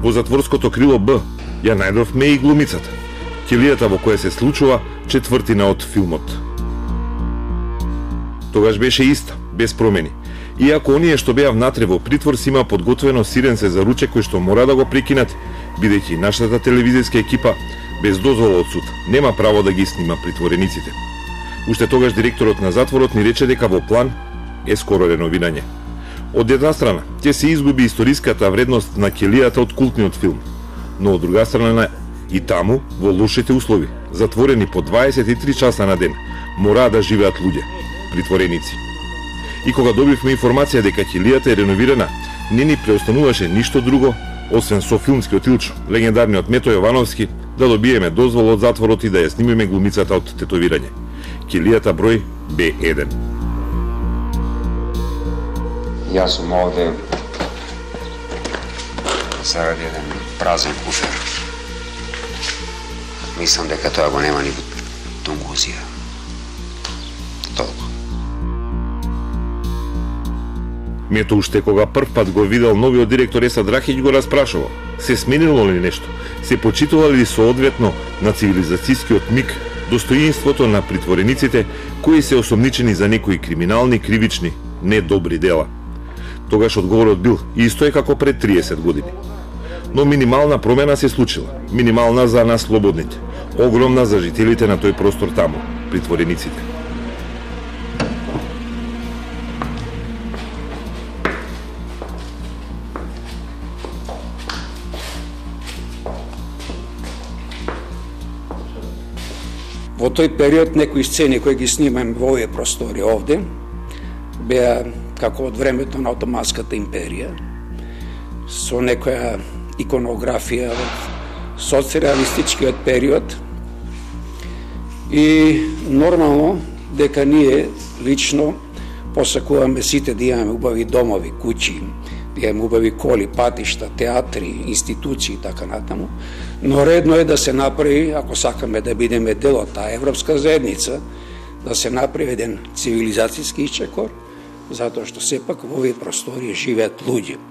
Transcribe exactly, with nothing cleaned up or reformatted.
Во затворското крило Б ја најдовме и глумицата, ќелијата во која се случува четвртина од филмот. Тогаш беше иста, без промени. Иако оние што беа внатре во притвор си има подготвено сиренце за ручек кој што мора да го прекинат, бидејќи нашата телевизијска екипа без дозвола од суд нема право да ги снима притворениците. Уште тогаш директорот на затворот ни рече дека во план е скоро реновирање. Од една страна, ќе се изгуби историската вредност на ќелијата од култниот филм, но од друга страна и таму, во лошите услови, затворени по дваесет и три часа на ден, мора да живеат луѓе, притвореници. И кога добивме информација дека ќелијата е реновирана, не ни преостануваше ништо друго, освен со филмскиот Илчо, легендарниот Мето Јовановски, да добиеме дозвол од затворот и да ја снимиме глумицата од тетовирање. Ќелијата број Б еден. Јас сум овде заради еден празен куфер. Мислам дека тоа го нема ни Тунгузија. Толку. Мето уште кога прв пат го видел новиот директор Есад Рахиќ го распрашувал. Се сменило ли нешто? Се почитували ли соодветно на цивилизацијскиот миг достоинството на притворениците кои се осомничени за некои криминални, кривични, недобри дела? Тогаш одговорот бил исто е како пред триесет години. Но минимална промена се случила. Минимална за нас слободните. Огромна за жителите на тој простор таму, притворениците. Во тој период некои сцени кои ги снимаме во овие простори овде беа како од времето на Отоманската империја, со некоја иконографија од соцреалистичкиот период и нормално дека ние лично посакуваме сите да имаме убави домови, куќи, да имаме убави коли, патишта, театри, институции и така натаму, но редно е да се направи, ако сакаме да бидеме дел од таа европска заедница, да се направи еден цивилизацијски ичекор, затоа што сепак во овие простори живеат луѓе.